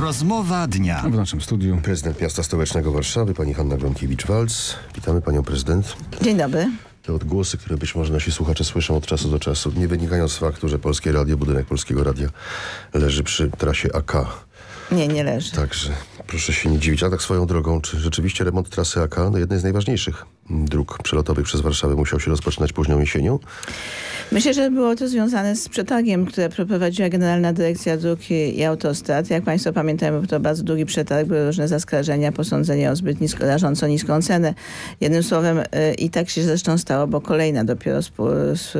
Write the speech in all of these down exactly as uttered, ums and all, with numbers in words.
Rozmowa dnia. W naszym studiu Prezydent miasta stołecznego Warszawy, pani Hanna Gronkiewicz-Waltz. Witamy panią prezydent. Dzień dobry. Te odgłosy, które być może nasi słuchacze słyszą od czasu do czasu, nie wynikają z faktu, że Polskie Radio, budynek Polskiego Radia leży przy trasie A K. Nie, nie leży. Także proszę się nie dziwić. A tak swoją drogą, czy rzeczywiście remont trasy A K, no jednej z najważniejszych dróg przelotowych przez Warszawę, musiał się rozpoczynać późną jesienią? Myślę, że było to związane z przetargiem, które prowadziła Generalna Dyrekcja Dróg i Autostrad. Jak państwo pamiętają, był to bardzo długi przetarg, były różne zaskarżenia, posądzenia o zbyt nisko, rażąco niską cenę. Jednym słowem y, i tak się zresztą stało, bo kolejna dopiero spół,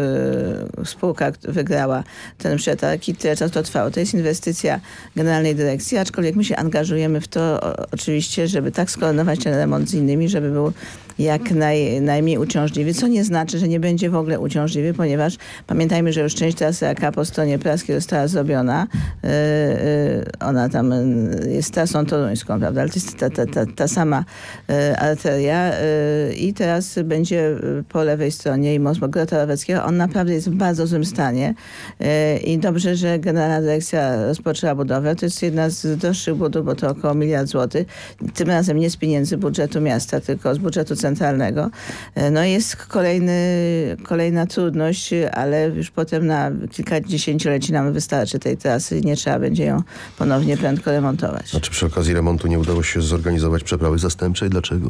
spółka wygrała ten przetarg i tyle czas to trwało. To jest inwestycja Generalnej Dyrekcji, aczkolwiek my się angażujemy w to o, oczywiście, żeby tak skoordynować ten remont z innymi, żeby był jak naj, najmniej uciążliwy, co nie znaczy, że nie będzie w ogóle uciążliwy, ponieważ pamiętajmy, że już część trasy A K po stronie praskiej została zrobiona. Yy, yy, ona tam jest trasą toruńską, prawda? Ale to jest ta, ta, ta, ta sama yy, arteria yy, i teraz będzie po lewej stronie i most Grota Roweckiego. On naprawdę jest w bardzo złym stanie yy, i dobrze, że Generalna Dyrekcja rozpoczęła budowę. To jest jedna z droższych budów, bo to około miliard złotych. Tym razem nie z pieniędzy budżetu miasta, tylko z budżetu centralnego. No jest kolejny, kolejna trudność, ale już potem na kilka dziesięcioleci nam wystarczy tej trasy i nie trzeba będzie ją ponownie prędko remontować. A czy przy okazji remontu nie udało się zorganizować przeprawy zastępczej? Dlaczego?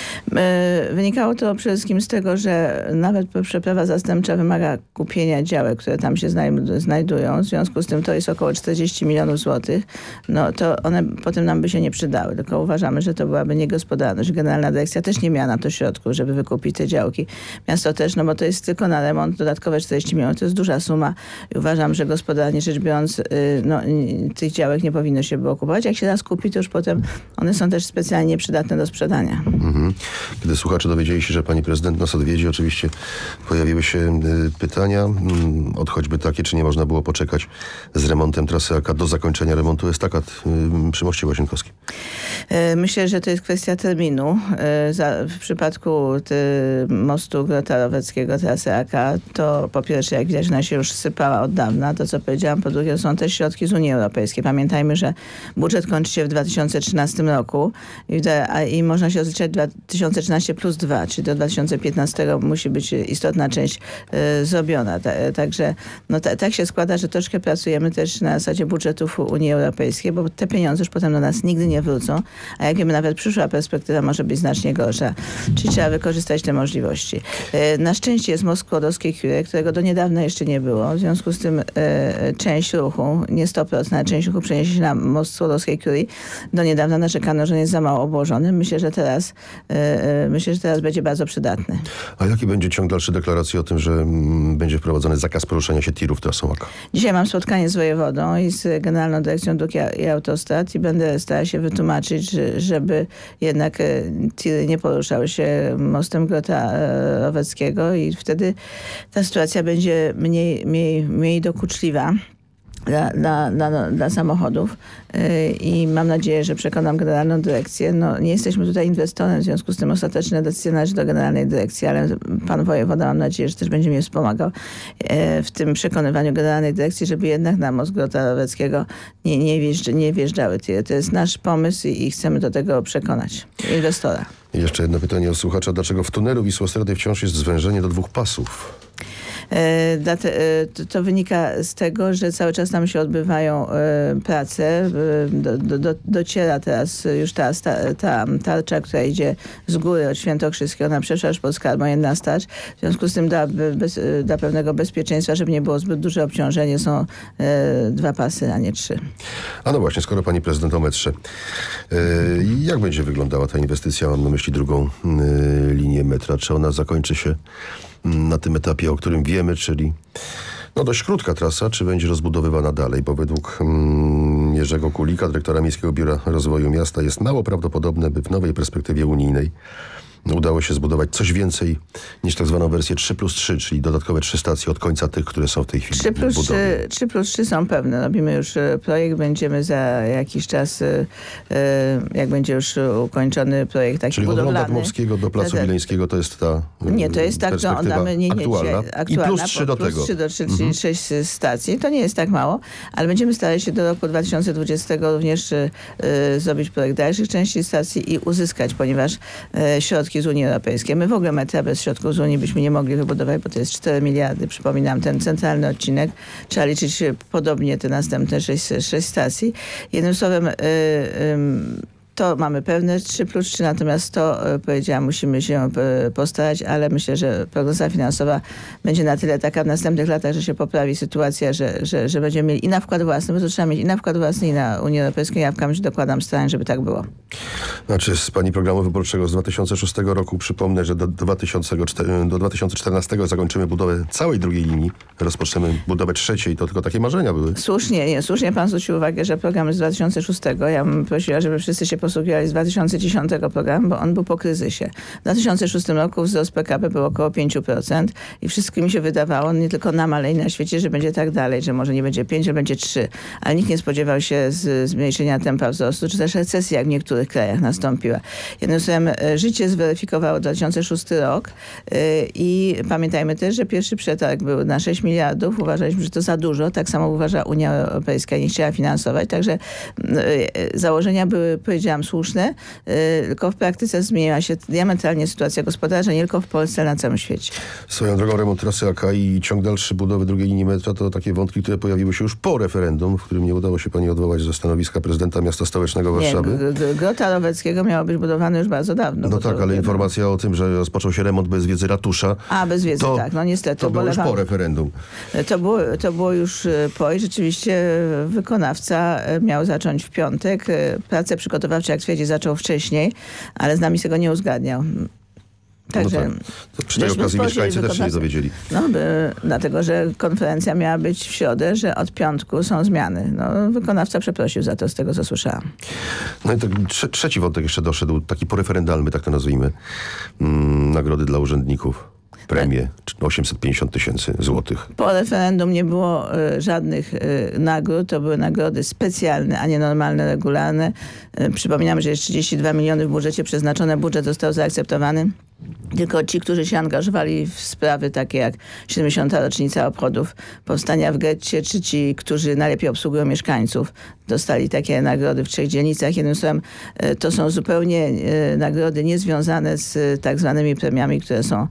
Wynikało to przede wszystkim z tego, że nawet przeprawa zastępcza wymaga kupienia działek, które tam się znajdują. W związku z tym to jest około czterdzieści milionów złotych. No to one potem nam by się nie przydały. Tylko uważamy, że to byłaby niegospodarność. Generalna Dyrekcja też nie miała na to środków, żeby wykupić te działki. Miasto też, no bo to jest tylko na remont dodatkowe czterdzieści milionów. To jest duża suma i uważam, że gospodarnie rzecz biorąc no, tych działek nie powinno się było kupować. Jak się raz kupi, to już potem one są też specjalnie przydatne do sprzedania. Mhm. Kiedy słuchacze dowiedzieli się, że pani prezydent nas odwiedzi, oczywiście pojawiły się y, pytania, y, od choćby takie, czy nie można było poczekać z remontem trasy A K do zakończenia remontu estakat y, przy moście Łazienkowskim. Myślę, że to jest kwestia terminu. Za, w przypadku ty, mostu Grota Roweckiego, trasy A K, to po pierwsze, jak widać, ona się już sypała od dawna, to co powiedziałam, po drugie są też środki z Unii Europejskiej. Pamiętajmy, że budżet kończy się w dwa tysiące trzynastym roku i, a, i można się rozliczać dwa tysiące trzynasty plus dwa, czyli do dwa tysiące piętnastego musi być istotna część y, zrobiona. Ta, także no, ta, tak się składa, że troszkę pracujemy też na zasadzie budżetów Unii Europejskiej, bo te pieniądze już potem do nas nigdy nie wrócą, a jak wiemy, nawet przyszła perspektywa może być znacznie gorsza. Czyli trzeba wykorzystać te możliwości. Y, na szczęście jest most Skłodowskiej-Curie, którego do niedawna jeszcze nie było. W związku z tym y, część ruchu, nie sto procent, ale część ruchu przeniesie się na most Skłodowskiej-Curie. Do niedawna narzekano, że nie jest za mało obłożony. Myślę, że teraz y, y, myślę, że teraz będzie bardzo przydatny. A jaki będzie ciąg dalszy deklaracji o tym, że mm, będzie wprowadzony zakaz poruszania się tirów trasą A K? Dzisiaj mam spotkanie z wojewodą i z Generalną Dyrekcją Dróg i Autostrad i będę starała się wytłumaczyć, żeby jednak tiry nie poruszały się mostem Grota Roweckiego i wtedy ta sytuacja będzie mniej, mniej, mniej dokuczliwa dla, dla, dla, dla samochodów i mam nadzieję, że przekonam Generalną Dyrekcję. No, nie jesteśmy tutaj inwestorem, w związku z tym ostateczne decyzje należy do Generalnej Dyrekcji, ale pan wojewoda, mam nadzieję, że też będzie mnie wspomagał w tym przekonywaniu Generalnej Dyrekcji, żeby jednak na most Grota Roweckiego nie, nie, wjeżdż, nie wjeżdżały tiry. To jest nasz pomysł i, i chcemy do tego przekonać inwestora. I jeszcze jedno pytanie od słuchacza. Dlaczego w tunelu Wisłostrady wciąż jest zwężenie do dwóch pasów? To wynika z tego, że cały czas tam się odbywają prace. Do, do, do, dociera teraz już ta, ta, ta tarcza, która idzie z góry od Świętokrzyskiego, ona przeszła już pod Skarbą, jedna starcz. W związku z tym dla, bez, dla pewnego bezpieczeństwa, żeby nie było zbyt duże obciążenie, są dwa pasy, a nie trzy. A no właśnie, skoro pani prezydent o metrze. Jak będzie wyglądała ta inwestycja? Mam na myśli drugą linię metra. Czy ona zakończy się na tym etapie, o którym wiemy, czyli no dość krótka trasa, czy będzie rozbudowywana dalej, bo według mm, Jerzego Kulika, dyrektora Miejskiego Biura Rozwoju Miasta, jest mało prawdopodobne, by w nowej perspektywie unijnej udało się zbudować coś więcej niż tak zwaną wersję trzy plus trzy, czyli dodatkowe trzy stacje od końca tych, które są w tej chwili trzy plus w budowie. trzy, trzy plus trzy są pewne. Robimy już e, projekt, będziemy za jakiś czas, e, e, jak będzie już ukończony projekt taki Czyli od budowlany. Ronda Dmowskiego do Placu Tak, tak. Wileńskiego to jest ta Nie, to jest tak, że perspektywa oddamy nie, nie, aktualna. aktualna. I plus trzy do plus tego. trzy do trzy, czyli Mhm. sześć stacji. To nie jest tak mało, ale będziemy starali się do roku dwa tysiące dwudziestego również y, zrobić projekt dalszych części stacji i uzyskać, ponieważ y, środki z Unii Europejskiej. My w ogóle metra bez środków z Unii byśmy nie mogli wybudować, bo to jest cztery miliardy. Przypominam, ten centralny odcinek. Trzeba liczyć podobnie te następne sześć, sześć stacji. Jednym słowem, y, y, to mamy pewne trzy plus trzy, natomiast to, e, powiedziałam, musimy się e, postarać, ale myślę, że prognoza finansowa będzie na tyle taka w następnych latach, że się poprawi sytuacja, że, że, że będziemy mieli i na wkład własny, bo to trzeba mieć i na wkład własny, i na Unię Europejską. Ja w każdym razie dokładam starań, żeby tak było. Znaczy z pani programu wyborczego z dwa tysiące szóstego roku przypomnę, że do, dwa tysiące czternastego, do dwa tysiące czternastego zakończymy budowę całej drugiej linii, rozpoczniemy budowę trzeciej, to tylko takie marzenia były. Słusznie, nie, słusznie pan zwrócił uwagę, że program jest z dwa tysiące szóstego. Ja bym prosiła, żeby wszyscy się posługiwali z dwa tysiące dziesiątego program, bo on był po kryzysie. W dwa tysiące szóstym roku wzrost P K B był około pięć procent i wszystkim mi się wydawało, nie tylko nam, ale i na świecie, że będzie tak dalej, że może nie będzie pięć, ale będzie trzy. Ale nikt nie spodziewał się z, zmniejszenia tempa wzrostu, czy też recesja, jak w niektórych krajach nastąpiła. Jednym słowem, życie zweryfikowało dwa tysiące szósty rok yy, i pamiętajmy też, że pierwszy przetarg był na sześć miliardów. Uważaliśmy, że to za dużo. Tak samo uważa Unia Europejska, nie chciała finansować. Także yy, założenia były, powiedziałam, słuszne, yy, tylko w praktyce zmieniła się diametralnie sytuacja gospodarcza, nie tylko w Polsce, ale na całym świecie. Swoją drogą remont trasy A K i ciąg dalszy budowy drugiej linii metra to takie wątki, które pojawiły się już po referendum, w którym nie udało się pani odwołać ze stanowiska prezydenta miasta stołecznego Warszawy. Nie, g- g- Grota Roweckiego miało być budowane już bardzo dawno. No bo tak, to, ale no. informacja o tym, że rozpoczął się remont bez wiedzy ratusza, A, bez wiedzy, to, tak. No niestety. to było już ubolewam. po referendum. To było, to było już e, po i rzeczywiście wykonawca e, miał zacząć w piątek. E, Prace przygotowawcze, jak twierdzi, zaczął wcześniej, ale z nami się go nie uzgadniał. Także No tak. To przy tej żeśmy okazji spojrzeli mieszkańcy też się nie wykonawcy- dowiedzieli. No, by, dlatego, że konferencja miała być w środę, że od piątku są zmiany. No, wykonawca przeprosił za to, z tego co słyszałam. No i tak, trze- trzeci wątek jeszcze doszedł, taki poreferendalny, tak to nazwijmy. Mm, nagrody dla urzędników. Premie osiemset pięćdziesiąt tysięcy złotych. Po referendum nie było y, żadnych y, nagród. To były nagrody specjalne, a nie normalne, regularne. Y, przypominam, że jest trzydzieści dwa miliony w budżecie przeznaczone. Budżet został zaakceptowany. Tylko ci, którzy się angażowali w sprawy takie jak siedemdziesiąta rocznica obchodów powstania w getcie, czy ci, którzy najlepiej obsługują mieszkańców, dostali takie nagrody w trzech dzielnicach. Jednym słowem, e, to są zupełnie e, nagrody niezwiązane z e, tak zwanymi premiami, które są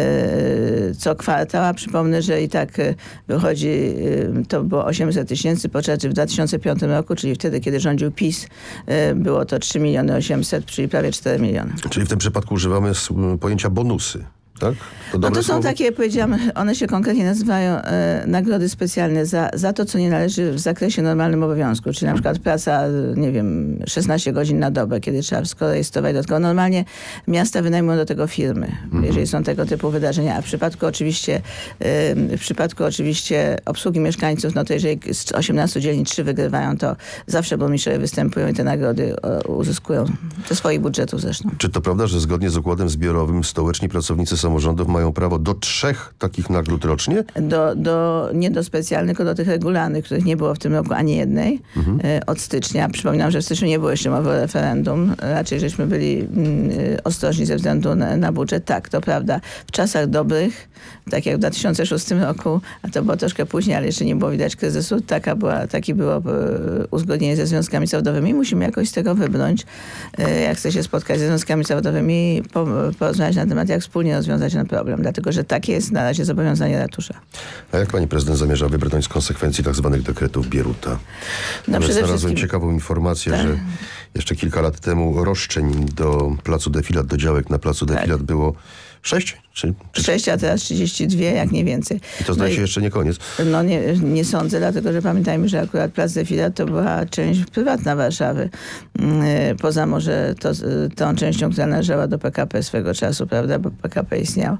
e, co kwartał. A przypomnę, że i tak e, wychodzi, e, to było osiemset tysięcy, podczas gdy w dwa tysiące piątym roku, czyli wtedy, kiedy rządził PiS, e, było to trzy miliony osiemset, czyli prawie cztery miliony. Czyli w tym przypadku używamy s- pojęcia bonusy, tak? To No dobre to są słowo? takie, powiedziałam, one się konkretnie nazywają e, nagrody specjalne za, za to, co nie należy w zakresie normalnym obowiązku. Czyli na przykład praca, nie wiem, szesnaście godzin na dobę, kiedy trzeba wszystko rejestrować dodatkowo. Normalnie miasta wynajmują do tego firmy, Mhm. jeżeli są tego typu wydarzenia. A w przypadku oczywiście e, w przypadku oczywiście obsługi mieszkańców, no to jeżeli z osiemnastu dzielnic trzy wygrywają, to zawsze burmistrzowie występują i te nagrody o, uzyskują ze swoich budżetów zresztą. Czy to prawda, że zgodnie z układem zbiorowym stołeczni pracownicy samorządów mają prawo do trzech takich nagród rocznie? Do, do, nie do specjalnych, tylko do tych regularnych, których nie było w tym roku ani jednej Mhm. e, od stycznia. Przypominam, że w styczniu nie było jeszcze mowy o referendum. Raczej żeśmy byli mm, e, ostrożni ze względu na, na budżet. Tak, to prawda. W czasach dobrych, tak jak w dwa tysiące szóstym roku, a to było troszkę później, ale jeszcze nie było widać kryzysu, taka była, taki było e, uzgodnienie ze związkami zawodowymi. Musimy jakoś z tego wybrnąć. E, jak chcę się spotkać ze związkami zawodowymi, po, porozmawiać na temat, jak wspólnie rozwiązać ten problem. Dlatego, że takie jest na razie zobowiązanie ratusza. A jak pani prezydent zamierza wybrnąć z konsekwencji tak zwanych dekretów Bieruta? No Nawet przede znalazłem wszystkim ciekawą informację, Tak. że jeszcze kilka lat temu roszczeń do placu Defilat, do działek na placu Tak. Defilat było sześć? Czy, czy, sześć, a teraz trzydzieści dwa, jak nie więcej. I to zdaje No i- się jeszcze nie koniec. No nie, nie sądzę, dlatego że pamiętajmy, że akurat Plac Defilat to była część prywatna Warszawy. Yy, Poza może to, tą częścią, która należała do P K P swego czasu, prawda, bo P K P istniał.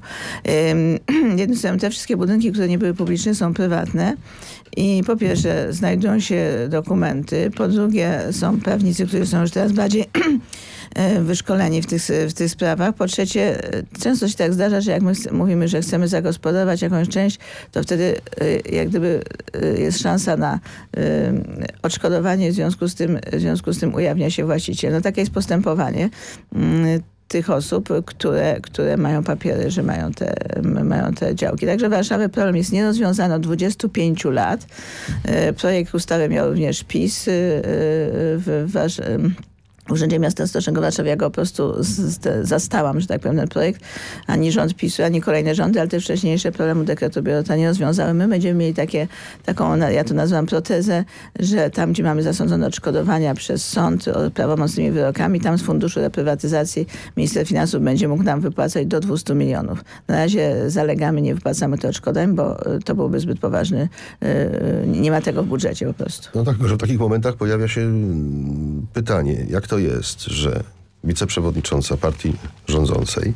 Yy, Jednym słowem, te wszystkie budynki, które nie były publiczne, są prywatne i po pierwsze znajdują się dokumenty, po drugie są prawnicy, którzy są już teraz bardziej e, wyszkoleni w tych, w tych sprawach. Po trzecie, e, często się tak zdarza, że jak my chce, mówimy, że chcemy zagospodarować jakąś część, to wtedy e, jak gdyby e, jest szansa na e, odszkodowanie, w związku z tym, w związku z tym ujawnia się właściciel. No takie jest postępowanie mm, tych osób, które, które mają papiery, że mają te, mają te działki. Także w Warszawie problem jest nierozwiązany od dwudziestu pięciu lat. E, projekt ustawy miał również PiS e, w, w Warszawie. W Urzędzie Miasta Stołecznego Warszawy ja go po prostu z, z, zastałam, że tak powiem, ten projekt. Ani rząd PiSu, ani kolejne rządy, ale te wcześniejsze problemu dekretu Biedrota nie rozwiązały. My będziemy mieli takie, taką, ja to nazywam protezę, że tam, gdzie mamy zasądzone odszkodowania przez sąd prawomocnymi wyrokami, tam z Funduszu Reprywatyzacji minister finansów będzie mógł nam wypłacać do dwustu milionów. Na razie zalegamy, nie wypłacamy te odszkodowań, bo to byłby zbyt poważny, nie ma tego w budżecie po prostu. No tak, że w takich momentach pojawia się pytanie, jak to jest, że wiceprzewodnicząca partii rządzącej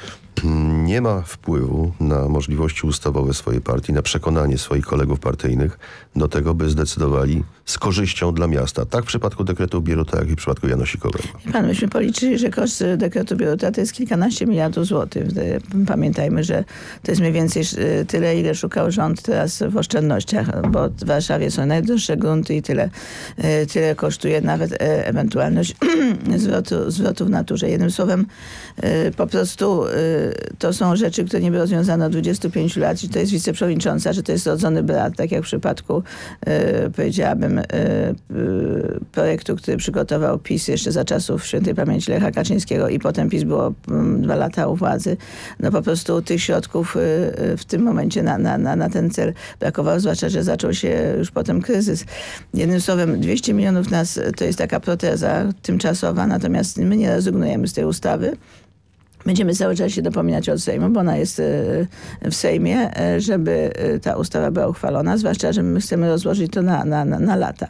nie ma wpływu na możliwości ustawowe swojej partii, na przekonanie swoich kolegów partyjnych do tego, by zdecydowali z korzyścią dla miasta. Tak w przypadku dekretu Bierota, jak i w przypadku Janosikowego. Pan, myśmy policzyli, że koszt dekretu Bierota to jest kilkanaście miliardów złotych. Pamiętajmy, że to jest mniej więcej tyle, ile szukał rząd teraz w oszczędnościach, bo w Warszawie są najdroższe grunty i tyle, tyle kosztuje nawet ewentualność zwrotu, zwrotu w naturze. Jednym słowem, po prostu to są rzeczy, które nie były rozwiązane od dwudziestu pięciu lat, że to jest wiceprzewodnicząca, że to jest rodzony brat, tak jak w przypadku, e, powiedziałabym, e, e, projektu, który przygotował PiS jeszcze za czasów świętej pamięci Lecha Kaczyńskiego i potem PiS było m, dwa lata u władzy. No po prostu tych środków e, w tym momencie na, na, na, na ten cel brakowało, zwłaszcza, że zaczął się już potem kryzys. Jednym słowem, dwieście milionów nas to jest taka proteza tymczasowa, natomiast my nie rezygnujemy z tej ustawy. Będziemy cały czas się dopominać od Sejmu, bo ona jest w Sejmie, żeby ta ustawa była uchwalona, zwłaszcza, że my chcemy rozłożyć to na, na, na, na lata.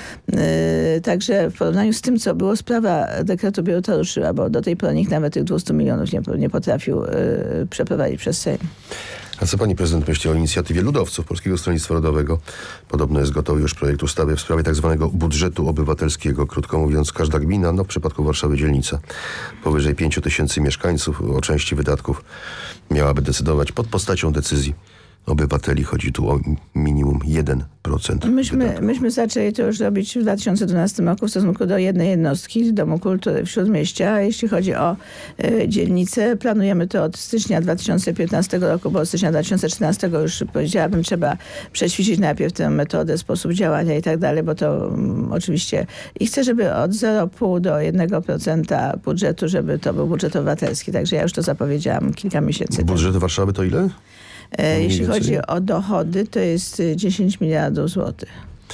Także w porównaniu z tym, co było, sprawa dekretu Bierota ruszyła, bo do tej pory nikt nawet tych dwustu milionów nie, nie potrafił przeprowadzić przez Sejm. A co pani prezydent myśli o inicjatywie ludowców Polskiego Stronnictwa Ludowego? Podobno jest gotowy już projekt ustawy w sprawie tak zwanego budżetu obywatelskiego. Krótko mówiąc, każda gmina, no w przypadku Warszawy dzielnica, powyżej pięciu tysięcy mieszkańców o części wydatków miałaby decydować pod postacią decyzji obywateli. Chodzi tu o minimum jeden procent. Myśmy, myśmy zaczęli to już robić w dwa tysiące dwunastym roku w stosunku do jednej jednostki, Domu Kultury w Śródmieścia. Jeśli chodzi o y, dzielnicę, planujemy to od stycznia dwa tysiące piętnastego roku, bo od stycznia dwa tysiące czternastego już powiedziałabym, trzeba przećwiczyć najpierw tę metodę, sposób działania i tak dalej, bo to um, oczywiście i chcę, żeby od zero przecinek pięć do jednego procenta budżetu, żeby to był budżet obywatelski. Także ja już to zapowiedziałam kilka miesięcy temu. Budżet Warszawy to ile? E, jeśli więcej chodzi o dochody, to jest dziesięć miliardów złotych.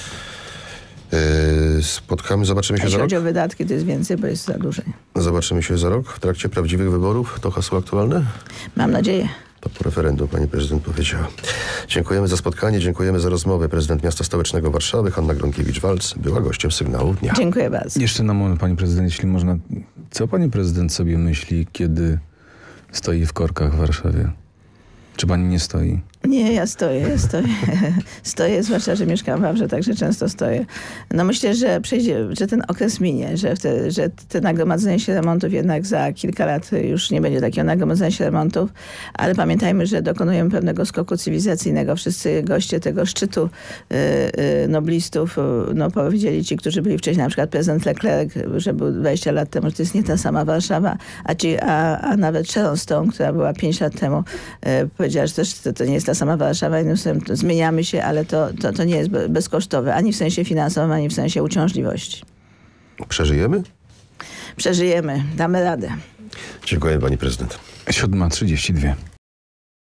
Yy, spotkamy, zobaczymy się Jeśli za rok? chodzi o wydatki, to jest więcej, bo jest zadłużenie. Zobaczymy się za rok w trakcie prawdziwych wyborów. To hasło aktualne? Mam nadzieję. To po referendum pani prezydent powiedziała. Dziękujemy za spotkanie, dziękujemy za rozmowę. Prezydent Miasta Stołecznego Warszawy, Hanna Gronkiewicz-Waltz, była gościem Sygnału Dnia. Dziękuję bardzo. Jeszcze na moment, pani prezydent, jeśli można. Co pani prezydent sobie myśli, kiedy stoi w korkach w Warszawie? Czy pani nie stoi? Nie, ja stoję, ja stoję. Stoję, zwłaszcza, że mieszkam w Wawrze, także często stoję. No myślę, że przejdzie, że ten okres minie, że, te, że te nagromadzenie się remontów jednak za kilka lat już nie będzie takiego nagromadzenia się remontów, ale pamiętajmy, że dokonujemy pewnego skoku cywilizacyjnego. Wszyscy goście tego szczytu y, y, noblistów no, powiedzieli ci, którzy byli wcześniej, na przykład prezydent Leclerc, że był dwadzieścia lat temu, że to jest nie ta sama Warszawa, a, ci, a, a nawet Sharon Stone, która była pięć lat temu, y, powiedziała, że też to, to nie jest ta sama Warszawa. Jednym słowem, zmieniamy się, ale to, to, to nie jest bezkosztowe, ani w sensie finansowym, ani w sensie uciążliwości. Przeżyjemy? Przeżyjemy, damy radę. Dziękuję pani prezydent. siódma trzydzieści dwa.